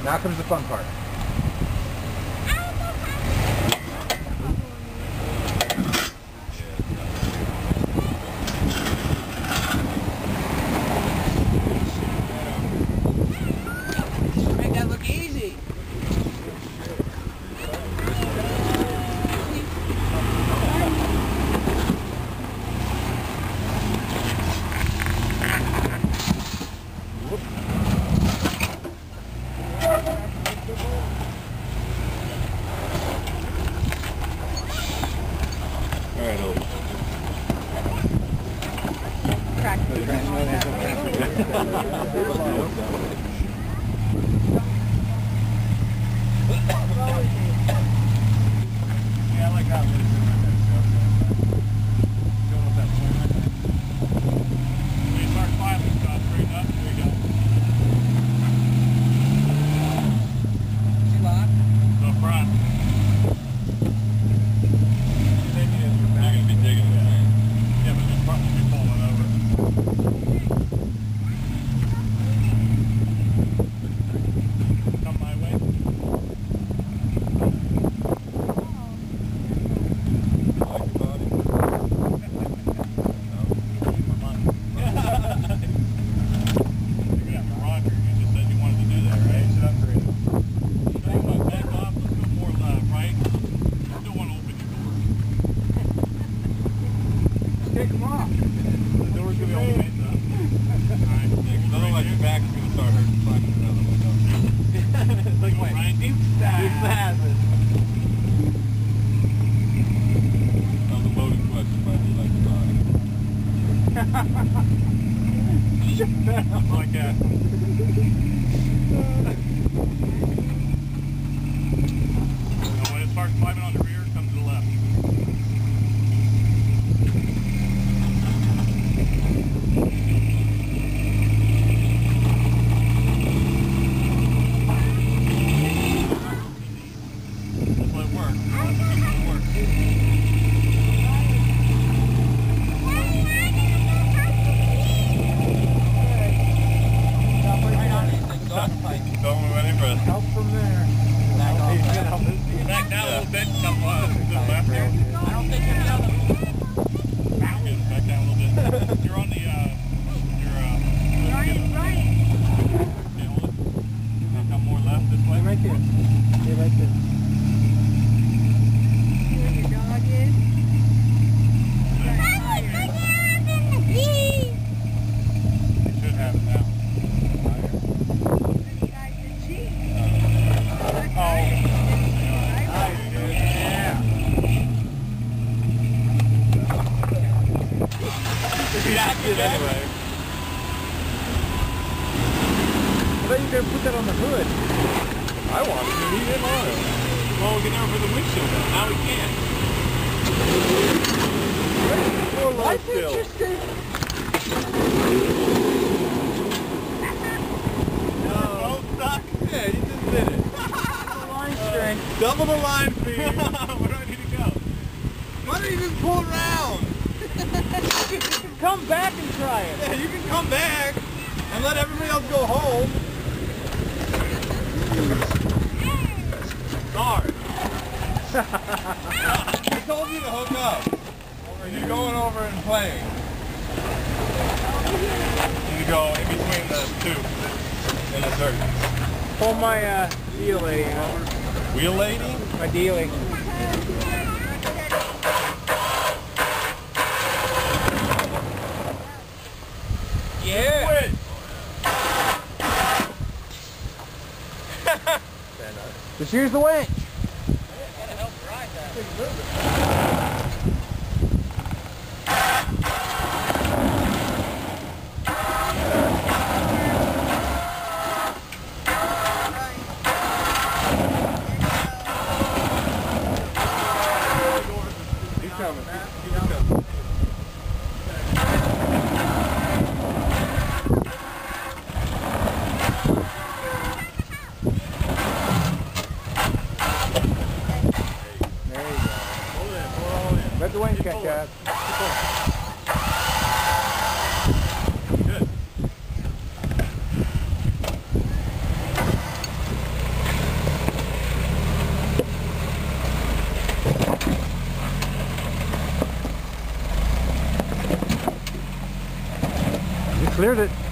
Now comes the fun part. Make that look easy. Alright, over. Yeah, I like how it is. Going with that point. We start climbing, so straight up. Here we go. The front. You're gonna be digging that. Yeah, but the front will be pulling over. Come my way. Like your body? Yeah, Roger, you just said you wanted to do that, right? So I'm great. Back off, let's go more left, right? You still want to open your doors. Take them off. The door's going to be all made up. Alright, Otherwise your back's going to start hurting climbing another window. like what? Right, deep That was a loaded question, but I do like your body. like that. Now, when it starts climbing on the rear, come to the left. That's what it works. That's what it works. Don't move any further. Help from there. Back down a little bit. Come to the left there. I don't think you're done. Back down a little bit. You're on the, Right. okay, hold it. Now come more left this way. Right there. Stay right there. See where your dog is? You should have it now. Oh. Nice, dude. Yeah. That's it anyway. I thought you were going to put that on the hood. I wanted to. He didn't want it. Well, we can never put the windshield on. Now we can. More light still. No. Both stuck? Yeah, you just did it. Line strength. Double the line speed. Where do I need to go? Why don't you just pull around? You can come back and try it. Yeah, you can come back and let everybody else go home. Sorry. I told you to hook up. Or you're going over and playing. You need to go in between the two. In the dirt. Pull my deal lady over. Wheel lady? My dealie. Yeah. Quit. Just use the winch. Gotta help drive that. He's coming. Let the winch catch up. Good. cleared it.